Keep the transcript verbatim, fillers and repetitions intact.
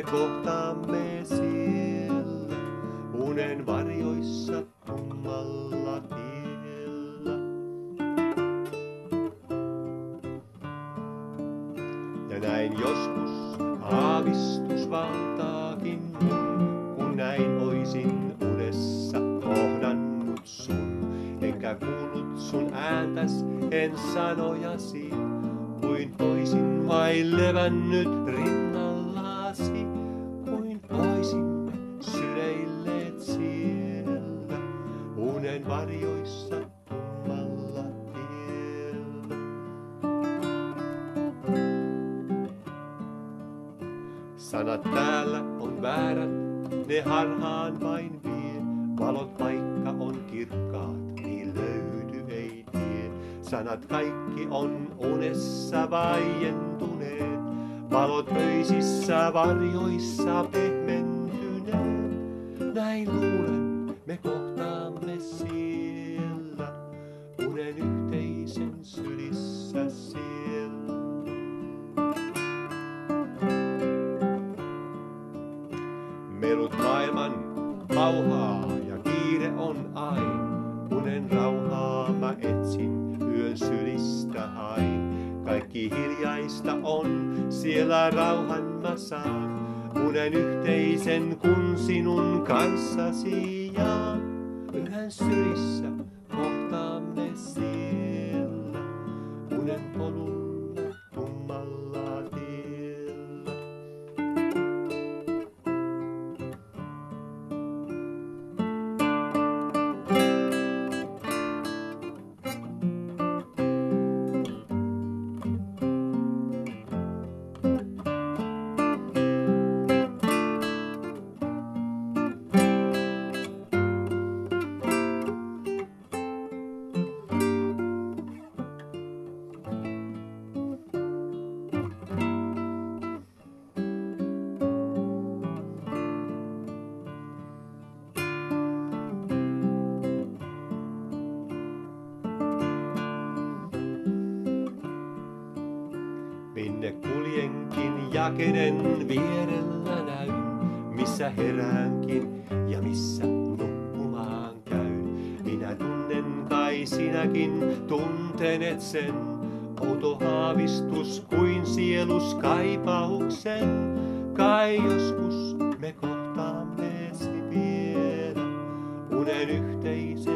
kohtaamme siellä, unen varjoissa kummalla tiellä. Ja näin joskus aavistus valtaakin mun, kun näin oisin unessa kohdannut sun. Enkä kuullut sun ääntäs, en sanojasi, kuin oisin vain levännyt rinnallasi, kuin oisimme syleilleet siellä, unen varjoissa kummalla tiellä. Sanat täällä on väärät, ne harhaan vain vie. Valot vaikka on kirkkaat, niin löydy ei tie. Sanat kaikki on unessa vaientuneet, valot öisissä varjoissa pehmentyneet. Näin luulen, me kohtaamme siellä, unen yhteisen sylissä siellä. Melut maailman pauhaa ja kiire on aina, unen rauhaa mä etsin, yön sylistä hain. Kaikki hiljaista on, siellä rauhan mä saan, unen yhteisen kun sinun kanssasi jaan. Yhden sylissä kohtaamme siellä, unen polulla kummalla tiellä. Minne kuljenkin ja kenen vierellä näyn, missä heräänkin ja missä nukkumaan käyn. Minä tunnen kai sinäkin tuntenet sen, outo haavistus kuin sielus kaipauksen. Kai joskus me kohtaammeesi vielä, unen yhteisen